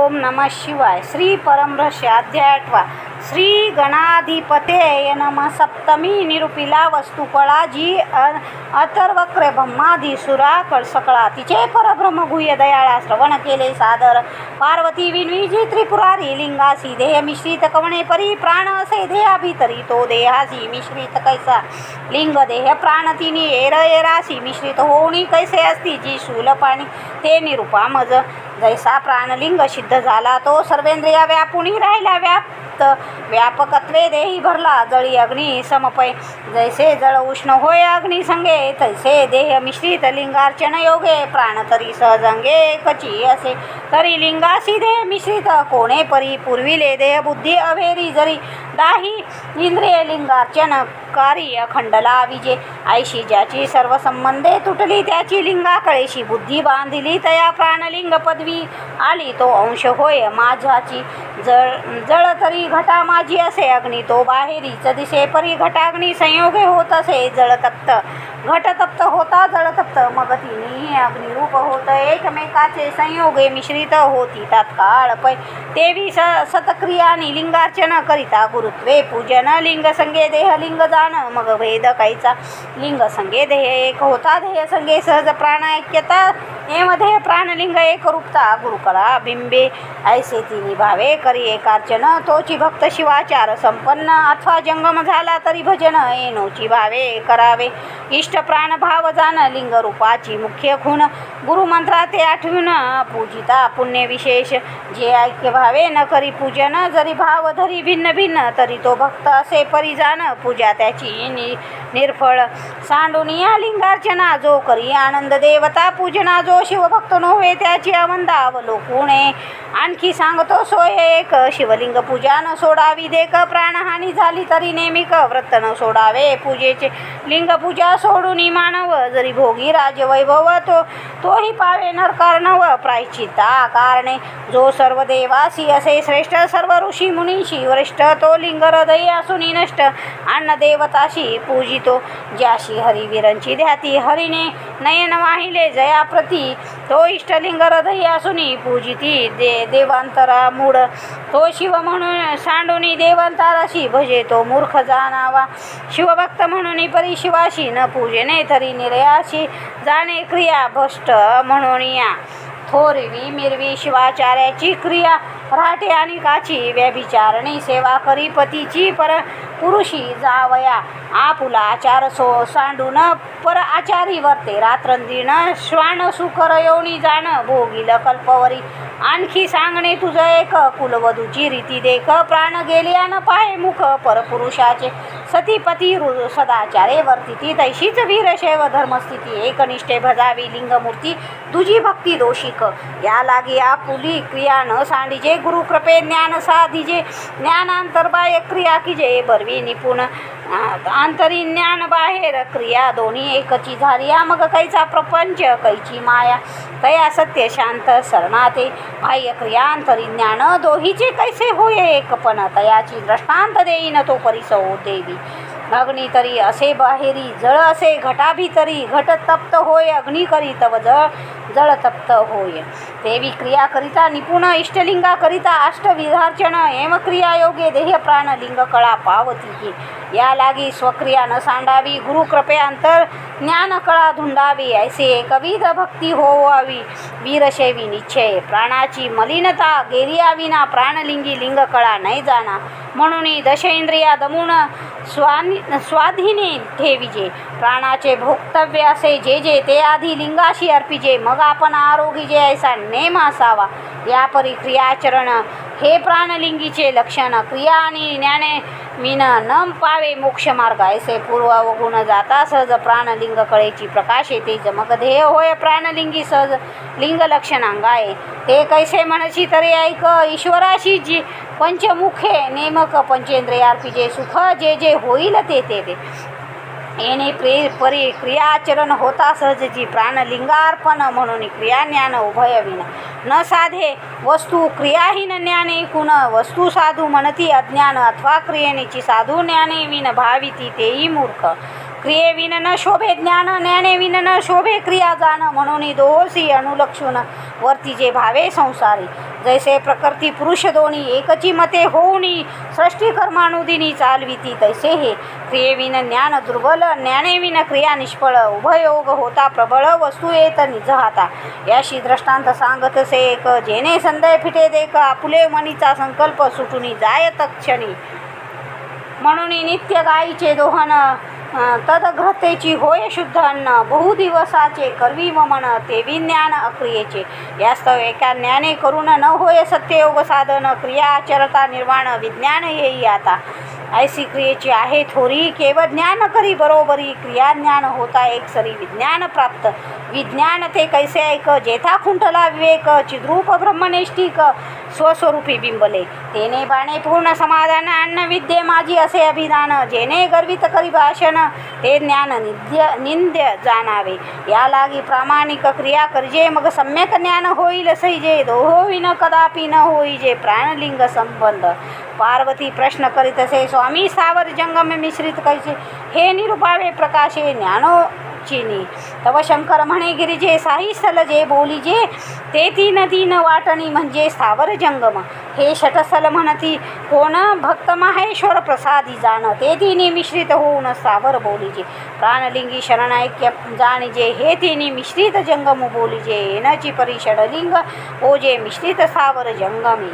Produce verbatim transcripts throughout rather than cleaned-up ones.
ओम नमः शिवाय. श्री परमरहस्य अध्याय आठवा. श्री गणाधिपते नमः. सप्तमी निरूपिला वस्तुकळा जी अथर्वक्र ब्रह्मादी सुरा सकळा तिचे परब्रह्म गुह्य दयाळा श्रवण केले सादर. पार्वती विनवी जी त्रिपुरारी लिंगासी देह मिश्रित कवणे परी प्राण असे देहाभितरी तो देहासी मिश्रित कैसा लिंग देह प्राण तिनी एर एरासी मिश्रित होऊनी कैसे असती जी शूल पाणी ते निरूपा मज. जैसा प्राणलिंग सिद्ध झाला तो सर्वेंद्रिया व्यापुणी राहिला व्याप्त व्यापकत्वे देही भरला जळी अग्नी समपय. जैसे जळ उष्ण होय अग्नी संगे तैसे देह मिश्रित लिंगार्चन योगे प्राण तरी सहजंगे कची असे तरी लिंगासी देह मिश्रित कोणे परी पूर्विले देह बुद्धी अवेरी जरी दाही इंद्रिय लिंगार्चन कारी अखंडला विजे. आयशी ज्याची सर्व संबंधे तुटली त्याची लिंगा कळेशी बुद्धी बांधिली तया प्राणलिंग पदवी आली तो अंश होय माझाची. जळ जळ तरी घटा माझी असे अग्नी तो बाहेरीच दिसे परी घटाग्नी संयोगे होत असे जळतप्त घटतप्त होता जळतप्त मग तिन्ही अग्निरूप होत एकमेकाचे संयोगे मिश्रित होती तात्काळ पै. तेवी स सतक्रियानी लिंगार्चन करिता गुरुत्वे पूजन लिंग संगे देह लिंग जाण मग भेद कायचा लिंग संगे देह एक होता देह संगे सहज प्राण ऐक्यता एमध्ये प्राणलिंग एक रूपता गुरुकळा बिंबे. ऐसे तिन्ही भावे करी एकार्चन तोची भक्त शिवाचार संपन्न अथवा जंगम झाला तरी भजन एनोची भावे करावे. इष्ट प्राण भाव जाण लिंग रूपाची मुख्य खूण गुरुमंत्रा ते आठवून पूजिता पुण्य विशेष. जे ऐक्य भावे न करी पूजन जरी भाव धरी भिन्न भिन्न तरी तो भक्त असे परी जाण पूजा त्याची नि निर्फळ. सांडुनिया लिंगार्चना जो करी आनंद देवता पूजना जो शिवभक्त नव्हे त्याची अवंदा अवलोकुणे. आणखी सांगतो सोय एक शिवलिंग पूजा न सोडावी देक प्राणहानी झाली तरी नेमिक व्रत न सोडावे पूजेचे. लिंग पूजा सोडून मानव जरी भोगी राजवैभव तो तोही पावे नरकार्णव प्रायश्चित्ता कारणे. जो सर्व देवासी असे श्रेष्ठ सर्व ऋषी मुनीशी वरिष्ठ तो लिंग हृदय असूनी नष्ट अन्न देवताशी पूजितो. ज्याशी हरिवीरांची ध्याती हरिने नयन वाहिले जयाप्रती तो इष्टलिंग हृदय असूनी पूजिती दे देवांतरा मूळ. तो शिव म्हणून सांडुनी देवांतराशी भजे तो मूर्ख जाणावा. शिवभक्त म्हणून परी शिवाशी न पूजने तरी निर्याशी जाणे क्रिया भ्रष्ट म्हणून या. थोरवी मिरवी शिवाचार्याची क्रिया राहते आणि काची व्यभिचारणी सेवा करी पतीची पर पुरुषी जावया. आपुला आचार सो सांडून पर आचारी वर्ते रात्रंदिन श्वान सुकर योनी जाण भोगील कल्पवरी. आणखी सांगणे तुझं एक कुलवधूची रीती देख प्राण गेले न पाहे मुख परपुरुषाचे. सतीपती सदाचारे वर्तिती तैशीच वीरशैव धर्मस्थिती एकनिष्ठे भजावी लिंगमूर्ती तुझी भक्ती दोषिक. या लागी आपुली क्रिया न सांडिजे गुरुकृपे ज्ञान साधिजे. ज्ञानांतर्बाह्य क्रिया कीजे बरवी निपुण आंतरी ज्ञान बाहेर क्रिया दोन्ही एकची झालिया मग कैचा प्रपंच कैची माया. तया सत्य शांत शरणाते बाह्य क्रिया अंतरी ज्ञान दोहीचे कैसे होय एकपण तयाची दृष्टांत देईन तो परिसो देवी. अग्नी तरी असे बाहेरी जळ असे घटाभितरी घट तप्त होय अग्नी करी तव जळ जळ तप्त होय. देवी क्रिया करिता निपुण इष्टलिंगा करिता अष्टविधार्चन एम क्रिया योगे देह प्राण लिंग कळा पावती की. या लागी स्वक्रिया न सांडावी गुरुकृपे अंतर ज्ञान कळा धुंडावी. ऐसे एकविध भक्ती होवावी वीरशैवी निश्चय. प्राणाची मलिनता गेलिया विना प्राणलिंगी लिंग कळा नाही जाणा म्हणून दशेंद्रिया दमून स्वानी स्वाधीने ठेविजे. प्राणाचे भोक्तव्य असे जे जे ते आधी लिंगाशी अर्पिजे मग आपण आरोग्यजे ऐसा नेम असावा. या परिक्रियाचरण हे प्राणलिंगीचे लक्षण. क्रिया आणि ज्ञाने विन न पावे मोक्ष मार्ग. ऐसे पूर्व अवगुण जाता सहज प्राणलिंग कळेची प्रकाश येते जमक ध्येय होय प्राणलिंगी सहज लिंग लक्षणांगाये. ते कैसे म्हणशी तरी ऐक ईश्वराशी जी पंचमुखे नेमक पंचेंद्रियार्पिजे सुख जे जे होईल ते ते ते. येणे प्रे परी क्रियाचरण होता सहजची प्राणलिंगार्पण म्हणून क्रिया ज्ञान उभयविन न साधे वस्तू क्रियाहीन ज्ञाने कुण वस्तू साधू म्हणती अज्ञान अथवा क्रियेनेची साधू ज्ञाने विन भाविती तेही मूर्ख. क्रियेविन न शोभे ज्ञान, ज्ञानेविन न शोभे क्रिया जाण, म्हणून दोहोसी अनुलक्षून वर्तीजे भावे संसारी. जैसे प्रकृती पुरुष दोन्ही एकची मते होऊनी सृष्टी कर्मानुदिनी चालविती, तैसे हे क्रियेविन ज्ञान दुर्बल, ज्ञानेविन क्रिया निष्फळ. उभयोग होता प्रबळ, वस्तू येत निज हाता. याशी दृष्टांत सांगतसे एक, जेने संदेह फिटे देख, आपुले मनीचा संकल्प सुटूनी जायत क्षणी. म्हणून नित्य गायीचे दोहन, तदघ्रतेची होय शुद्ध अन्न. बहुदिवसाचे करवी मन, ते विज्ञान अक्रियेचे. यास्तव एका ज्ञाने करून न होय सत्ययोग साधन, क्रिया आचरता निर्वाण विज्ञान येई आता. ऐसी क्रियेची आहे थोरी, केवळ ज्ञान करी बरोबरी. क्रिया ज्ञान होता एक सरी, विज्ञान प्राप्त. विज्ञान ते कैसे ऐक, जेथा खुंटला विवेक. चिद्रूप ब्रह्मनिष्ठिक स्वस्वरूपी बिंबले, तेने बाणे पूर्ण समाधान. अन्न विद्ये माझी असे अभिधान, जेने गर्वित करी भाषण, ते ज्ञान निद्य निंद्य जाणावे. या लागी प्रामाणिक क्रिया करजे, मग सम्यक ज्ञान होईल सैजे. दोहोविन कदापि न होईजे प्राणलिंग संबंध. पार्वती प्रश्न करीतसे, स्वामी सावर जंगम मिश्रित कैसे, हे निरुपावे प्रकाशे ज्ञानोचिनी. तव शंकर म्हणे गिरिजे, साई स्थल जे बोलीजे, ते तीन तीन वाटणी म्हणजे सावर जंगम. हे षटस्थल म्हणती कोण, भक्त माहेश्वर प्रसादी जाण, ते तिन्ही मिश्रित होऊन सावर बोलीजे. प्राणलिंगी शरण ऐक्य जाणीजे, हे तिन्ही मिश्रित जंगम बोलीजे. येनची परी षडलिंग ओजे मिश्रित सावर जंगमी.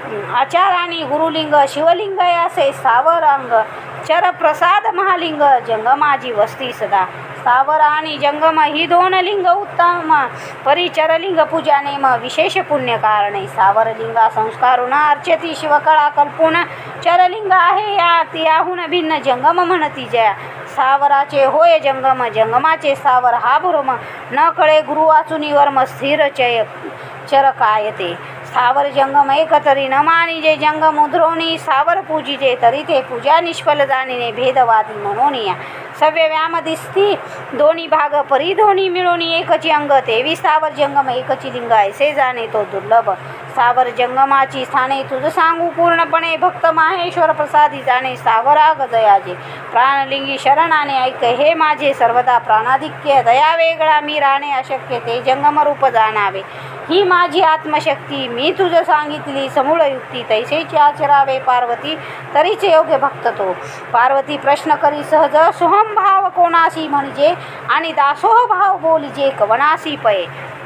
आचार आणि गुरुलिंग शिवलिंग असे सावरांग, चर प्रसाद महालिंग जंगमाची वस्ती सदा. सावर आणि जंगम ही दोन लिंग उत्तम, परिचरलिंग पूजा नेम विशेष पुण्य कारणे. सावरलिंगा संस्कारून अर्चती शिवकळा कल्पून, चरलिंग आहे या त्याहून भिन्न जंगम म्हणती जया. सावराचे होय जंगम, जंगमाचे सावर हा भ्रम, न कळे गुरु वाचुनी वर्म स्थिर चय चर कायते. सावर जंगम एक तरी न मानिजे, जंगम उद्रोणी सावर पूजिजे, तरी ते पूजा निष्फल जाणीने भेदवादी म्हणून या. सव्य व्याम दिसती दोन्ही भाग, परी दोन्ही मिळून एकची अंग, तेवी सावर जंगम एकची लिंग, ऐसे जाणे तो दुर्लभ. सावर जंगमाची स्थाने तुझ सांगू पूर्णपणे, भक्त माहेश्वर प्रसादी जाणे सावरा गजयाजे. प्राणलिंगी शरणाने ऐक हे माझे सर्वदा प्राणाधिक्य, दया वेगळा मी राहणे अशक्य, ते जंगमरूप जाणावे. ही माझी आत्मशक्ती, मी तुझ सांगितली समूळ युक्ती, तैसेची आचरावे पार्वती, तरीच योग्य भक्त तो. पार्वती प्रश्न करी सहज, सोहम भाव कोणासी म्हणजे, आणि दासोह भाव बोलिजे कवनासी पये.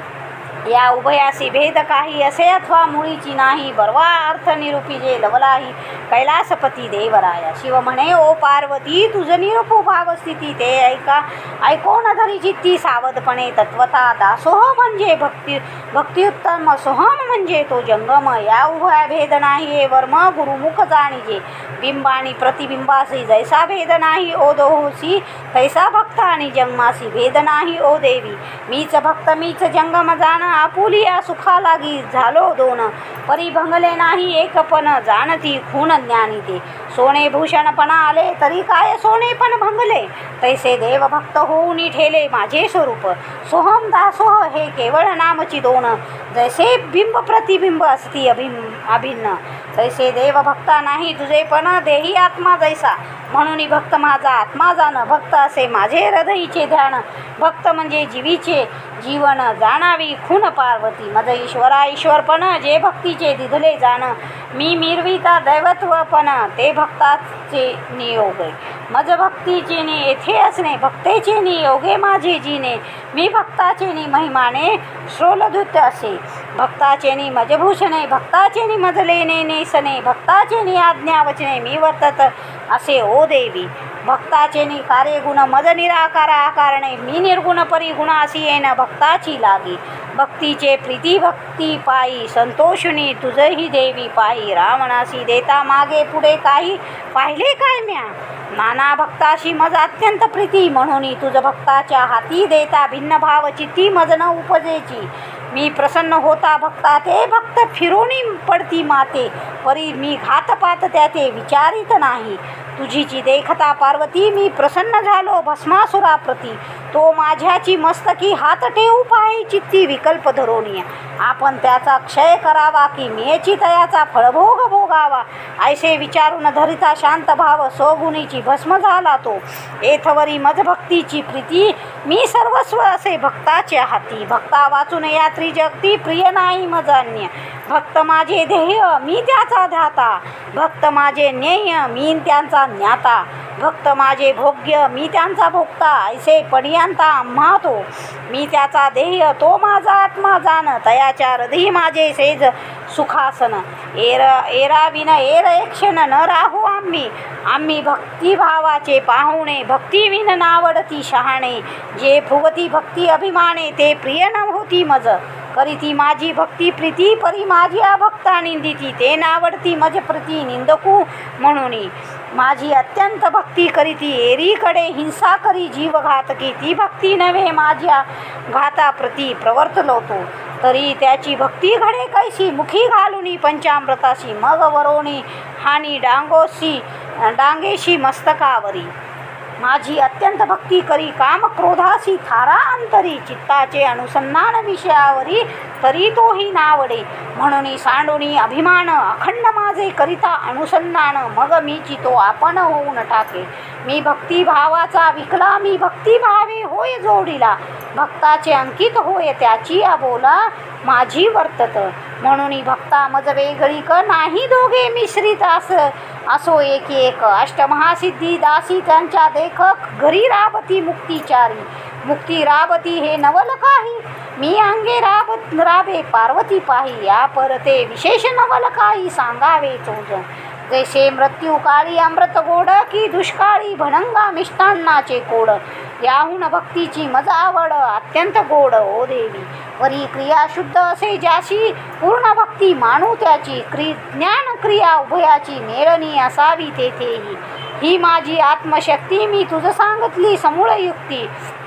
या उभयासी भेद काही असे अथवा मुळीची नाही, बरवा अर्थ निरूपिजे लवलाही कैलासपती देवराया. शिव म्हणे ओ पार्वती, तुझ निरूप भावस्थिती ते ऐका, ऐकोन धरी चित्ती सावधपणे तत्वता. दासोह म्हणजे भक्ती भक्तिउत्तम, सोहम म्हणजे तो जंगम. या उभया भेद नाही हे वर्म, गुरुमुख जाणीजे. बिंब आणि प्रतिबिंबासी जैसा भेद नाही ओ दोहोसी, तैसा भक्त आणि जंगमासी भेद नाही ओ देवी. मीच भक्त मीच जंगम जाण, आपुलिया सुखा लागी झालो दोन, परी भंगले नाही एकपण, जाणती खून ज्ञानी ते. सोने भूषणपणा आले तरी काय सोने पण भंगले, तैसे देव भक्त होऊन ठेले माझे स्वरूप. सोहम दासोह हे केवळ नामची दोन, जैसे बिंब प्रतिबिंब असती अभिम अभिन्न, तैसे देव भक्ता नाही तुझे पण, देही आत्मा जैसा. म्हणून भक्त माझा आत्मा जाण, भक्त असे माझे हृदयीचे ध्यान. भक्त म्हणजे जीवीचे जीवन, जाणावी खून पार्वती. मज ईश्वरा ईश्वरपण, जे भक्तीचे दिधले जाण. मी मिरविता दैवत्वपण, ते भक्ताचे नियोगे. मज भक्तीचे नि येथे असणे, भक्तेचे नियोगे माझे जीने. मी भक्ताचे नि महिमाने श्रोलधुत असे, भक्ताचे नि मजभूषणे, भक्ताचे नि मजलेने नेसने, भक्ताचे नि आज्ञा वचने मी वर्तत असे ओ देवी. भक्ताचे नि कार्यगुण मज निराकारा आकारणे, मी निर्गुण परिगुणासी येन भक्ताची लागी. भक्तीचे प्रीती भक्ती पायी, संतोषुनी तुझही देवी पायी. रावणासी देता मागे पुढे काही, पाहिले काय म्या. नाना भक्ताशी मज अत्यंत प्रीती, म्हणून तुझ भक्ताच्या हाती देता भिन्न भाव चित्ती मज न उपजेची. मी प्रसन्न होता भक्ता ते भक्त फिरोनी पडती माते, परी मी घातपात त्या ते विचारित नाही. तुझीची देखता पार्वती मी प्रसन्न झालो भस्मासुराप्रती, तो माझ्याची मस्तकी हात ठेवू पाही चित्ती विकल्प धरोनिया. आपण त्याचा क्षय करावा की मेची तयाचा फळभोग भोगावा, ऐसे विचारून धरिता शांत भाव स्वगुणीची भस्म झाला तो. एथवरी मज भक्तीची प्रीती मी सर्वस्व असे भक्ताच्या हाती, भक्ता वाचून या त्रिजगती प्रिय नाही मज अन्य. भक्त माझे ध्येय मी त्याचा ध्याता, भक्त माझे ज्ञेय मी त्यांचा ज्ञाता, भक्त माझे भोग्य मी त्यांचा भोगता, ऐसे पडियांता आम्हा तो. मी त्याचा ध्येय तो माझा आत्मा जाण, तयाच्या हृदयी माझे सेज सुखासन. एर एराविन एर एक क्षण न राहू आम्ही, आम्ही भक्तिभावाचे पाहुणे, भक्तिविन नावडती शहाणे. जे फुगती भक्ती अभिमाने ते प्रिय न होती मज, करीती माझी भक्ती प्रीती परी माझी भक्ता निंदिती, ते नावडती मज प्रती निंदकू म्हणून. माझी अत्यंत भक्ती करीती एरीकडे हिंसा करी जीवघातकी, ती भक्ती नव्हे माझ्या घाताप्रती प्रवर्तलो तो. तरी त्याची भक्ती घडे कैसी मुखी घालुनी पंचामृताशी, मग वरोणी हानी डांगोशी डांगेशी मस्तकावरी. माझी अत्यंत भक्ती करी काम क्रोधासी थारा अंतरी, चित्ताचे अनुसंधान विषयावरी तरी तोही नावडे. म्हणून सांडुनी अभिमान अखंड माझे करिता अनुसंधान, मग मी चितो आपण होऊन टाके. मी भक्तिभावाचा विकला मी भक्तिभावे होय जोडिला, भक्ताचे अंकित होय त्याची अबोला माझी वर्तत. म्हणून भक्ता मज वेगळी क नाही दोघे मिश्रित अस असो एक एक. अष्टमहासिद्धी दासी त्यांच्या देखक घरी राबती मुक्तिचारी, मुक्ती राबती हे नवल काही, मी अंगे राब राबे पार्वती पाही. या परते विशेष नवल काही सांगावे चोज, जैसे मृत्यू काळी अमृत गोड की दुष्काळी भणंगा मिष्टान्नाचे कोड. याहून भक्तीची मज आवड अत्यंत गोड ओ देवी, वरी क्रिया शुद्ध असे ज्याशी पूर्ण भक्ती मानू त्याची. क्रि ज्ञान क्रिया उभयाची मेळणी असावी तेथेही, ही माझी आत्मशक्ती मी तुझ सांगितली समूळ युक्ती.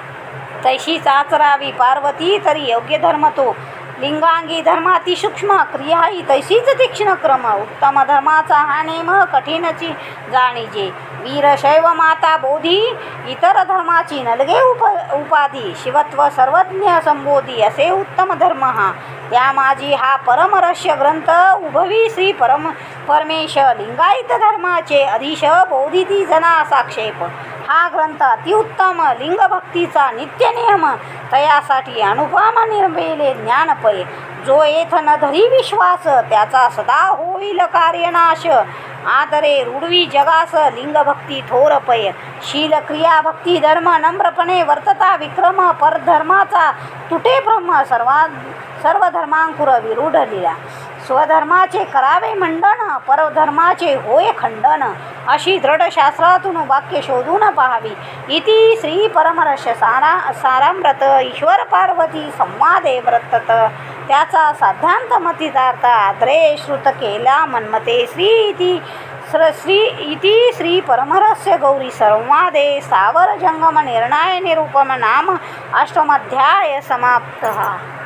तैशीच आचरावी पार्वती तरी योग्य धर्म तो, लिंगांगी धर्माती सूक्ष्म क्रियाही तैशीच तीक्ष्ण क्रम. उत्तम धर्माचा हा नेम कठीणची जाणीजे, वीरशैव माता बोधी इतर धर्माची नलगे उप उपाधी. शिवत्व सर्वज्ञ संबोधी असे उत्तम धर्म हा, त्या माझी हा परमरहस्य ग्रंथ उभवी श्री परम परमेश. लिंगायत धर्माचे अधीश बोधिती जना साक्षेप, हा ग्रंथ अतिउत्तम लिंगभक्तीचा नित्य नियम. तयासाठी अनुपम निर्मेले ज्ञानपय, जो येथ न धरी विश्वास त्याचा सदा होईल कार्यनाश. आदरे रुडवी जगास लिंगभक्ती थोरपय, शील क्रिया भक्ती धर्म नम्रपणे वर्तता विक्रम. परधर्माचा तुटे ब्रह्म सर्वा सर्व धर्मांकुर विरूढ लिला. स्वधर्माचे करावे मंडन परधर्माचे होय खंडन, अशी दृढ शास्त्रातून वाक्य शोधून पाहावी. इति श्री परमरहस्य सारा सारामृत ईश्वर पार्वती संवादे वर्तत. त्याचा साध्यांत मतितार्थ आदरे श्रुत केला मन्मते. श्री इति श्री इति श्री परमरहस्य गौरी संवादे सावर जंगम निर्णय निरूपम नाम अष्टमाध्याय समाप्तः.